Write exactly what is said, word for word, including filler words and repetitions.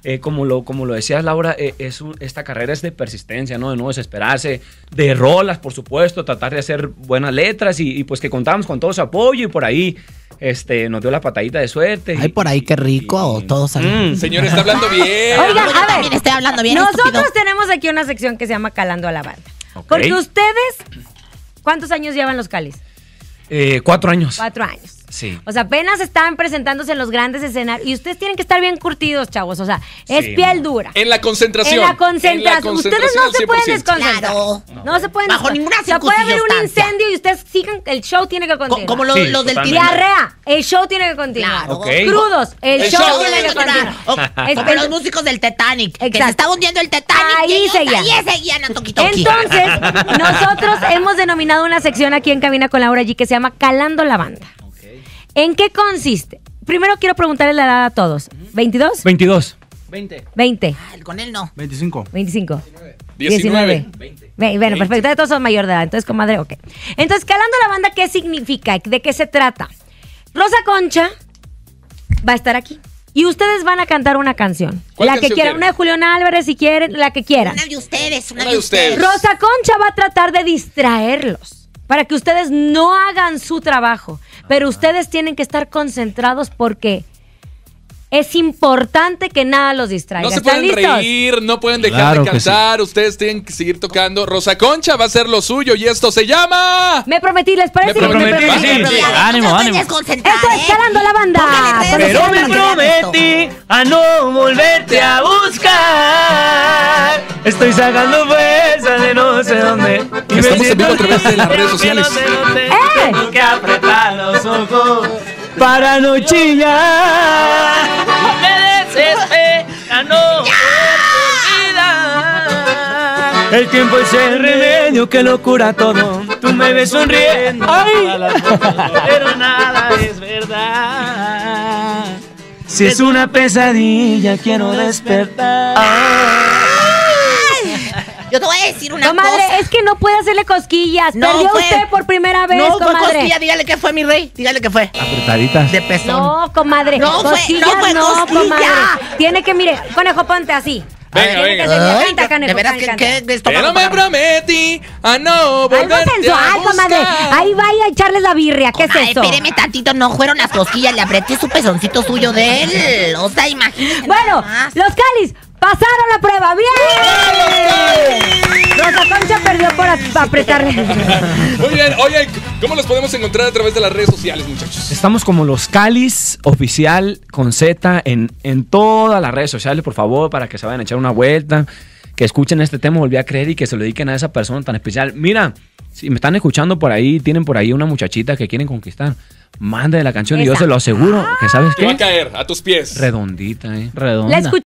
eh, como, lo, como lo decías, Laura, eh, es un, esta carrera es de persistencia, ¿no? De no desesperarse, de rolas, por supuesto, tratar de hacer buenas letras y, y pues que contamos con todo su apoyo y por ahí este, nos dio la patadita de suerte. Ay, y, por ahí qué rico, y, todos mm, señor, está hablando bien. Oiga, yo a también ver, estoy hablando bien. Nosotros estúpido. tenemos aquí una sección que se llama Calando a la Banda. Okay. Porque ustedes, ¿cuántos años llevan los Calis? Eh, cuatro años. Cuatro años. Sí. O sea, apenas estaban presentándose en los grandes escenarios. Y ustedes tienen que estar bien curtidos, chavos. O sea, es Sí, piel man. dura. En la concentración. En la concentración. En la concentración Ustedes no al se cien por pueden ciento. desconcentrar. Claro. No se pueden Bajo desconcentrar. ninguna O sea, puede haber un circunstancia. incendio y ustedes sigan. El show tiene que Co- continuar. como los, Sí, los del totalmente. Titanic. Diarrea, el show tiene que continuar. Claro. Ok. Crudos, el, El show, show tiene debe que continuar. O- Es- Como los músicos del Titanic. Que Exacto. se estaba hundiendo el Titanic. Ahí y ellos seguían. Ahí seguían a toqui toqui. Entonces, nosotros hemos denominado una sección aquí en Cabina con Laura G que se llama Calando la Banda. ¿En qué consiste? Primero quiero preguntarle la edad a todos. ¿veintidós? veintidós. veinte. ¿veinte? Ah, con él no. veinticinco. ¿veinticinco? diecinueve. veinte. Ve- Bueno, perfecto, de todos son mayor de edad. Entonces, comadre, ok. Entonces, Calando la Banda, ¿qué significa? ¿De qué se trata? Rosa Concha va a estar aquí. Y ustedes van a cantar una canción. ¿Cuál La que canción quieran. quieren? Una de Julián Álvarez, si quieren, la que quieran. Una de ustedes, una, Una de de ustedes. ustedes. Rosa Concha va a tratar de distraerlos para que ustedes no hagan su trabajo, pero ustedes tienen que estar concentrados porque es importante que nada los distraiga. No se ¿Están pueden listos? reír, no pueden dejar Claro de que sí. cantar. Ustedes tienen que seguir tocando. Rosa Concha va a hacer lo suyo y esto se llama. Me prometí, ¿les parece? Me prometí, prometí. sí, Pero sí. ya, Ánimo, no estoy ánimo. desconcentrada, Esto es ¿eh? Calando la Banda. Póngale tres, Pero me póngale prometí a no volverte a buscar. Estoy sacando fuerza de no sé dónde. Y me Estamos en siento vivo a través de las redes que sociales. no sé dónde. ¡Eh! Tengo que apretar los ojos para no chillar. Me desespera no olvidar. El tiempo es el remedio que lo cura todo. Tú me ves sonriendo, pero nada es verdad. Si es una pesadilla, quiero despertar. Yo te voy a decir una Comadre, cosa. es que no puede hacerle cosquillas. No Perdió fue- usted por primera vez, No, fue comadre. cosquilla, dígale que fue mi rey. Dígale que fue. Apretaditas. De pezón. No, comadre. No fue- cosquillas no fue cosquilla. comadre. Tiene que, mire, conejo, ponte así. Venga, Tiene venga. que ser- Ay, canta, de- conejo, de veras que, canta. que de estómago Pero me para- prometí a no Algo volverte a sensual, comadre. buscar. Ahí vaya a echarles la birria. ¿Qué Ay, es eso? espéreme tantito, no fueron las cosquillas, le apreté su pezoncito suyo de él. O sea, imagínense. Bueno, nada más. los Calis pasaron la prueba. ¡Bien! Rosa Concha perdió por ap- apretarle. Muy bien, oye, ¿cómo los podemos encontrar a través de las redes sociales, muchachos? Estamos como Los Calis Oficial con Z en, en todas las redes sociales, por favor, para que se vayan a echar una vuelta, que escuchen este tema, volví a creer y que se lo dediquen a esa persona tan especial. Mira, si me están escuchando por ahí, tienen por ahí una muchachita que quieren conquistar, mande la canción y yo Esa. se lo aseguro que, ¿sabes Que va a qué? caer a tus pies. Redondita, ¿eh? Redonda. La escuché.